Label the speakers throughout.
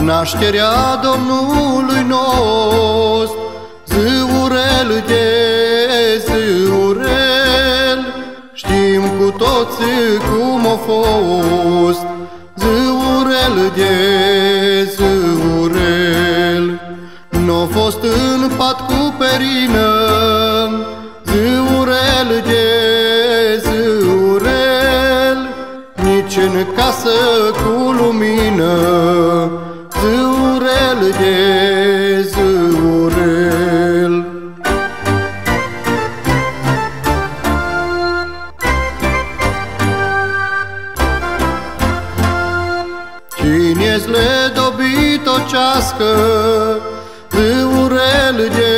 Speaker 1: nașterea Domnului nostru, zâurel de zâurel, știm cu toții cum a fost, zâurel de zâurel. N-a fost în pat cu perină, zâurel de zâurel, nici în casă cu lumină, zâurel de zâurel. Cine-ți le dobitocească, zâurel de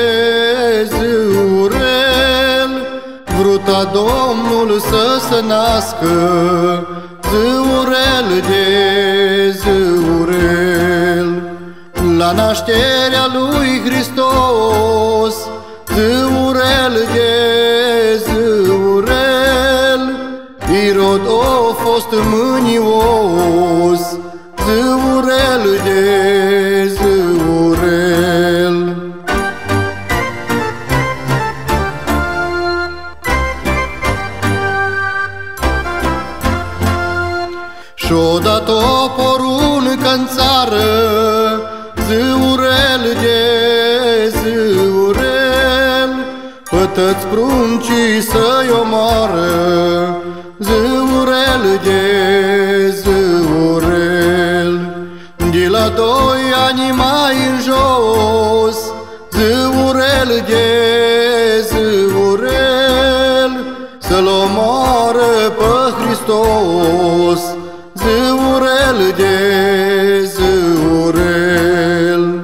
Speaker 1: zâurel, vruta Domnul să se nască, zâurel de zâurel. La nașterea lui Hristos, zâurel de zâurel, Irod a fost mânios, zâurel de zâurel. Și-o dat o poruncă-n țară, zâurel de zâurel, pătăți pruncii să-i omoară, zâurel de zâurel. De la 2 ani mai în jos, zâurel de zâurel, să-l omoară pe Hristos, zâurel de zâurel.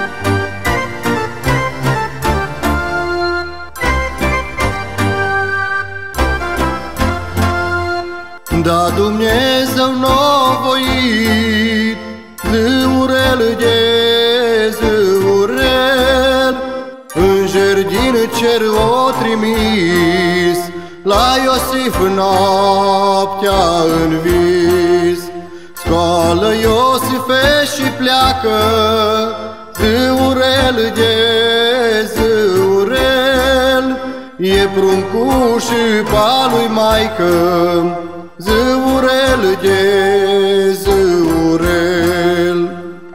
Speaker 1: Da, Dumnezeu n-a voit, zâurel de zâurel, înger din cer o trimis, la Iosif noaptea în vis. Scoală Iosife și pleacă, zâurel de zâurel, e pruncul și pa lui maică, zâurel de zâurel.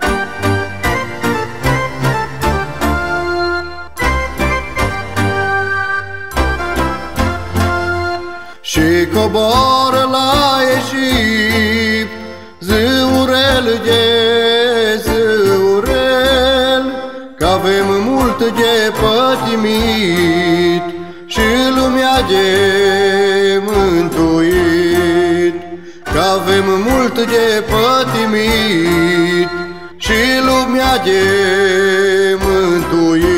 Speaker 1: Și coboară la Egipt, zâurel de zâurel, că avem mult de pătimit și lumea de mântuit. Că avem mult de pătimit și lumea de mântuit.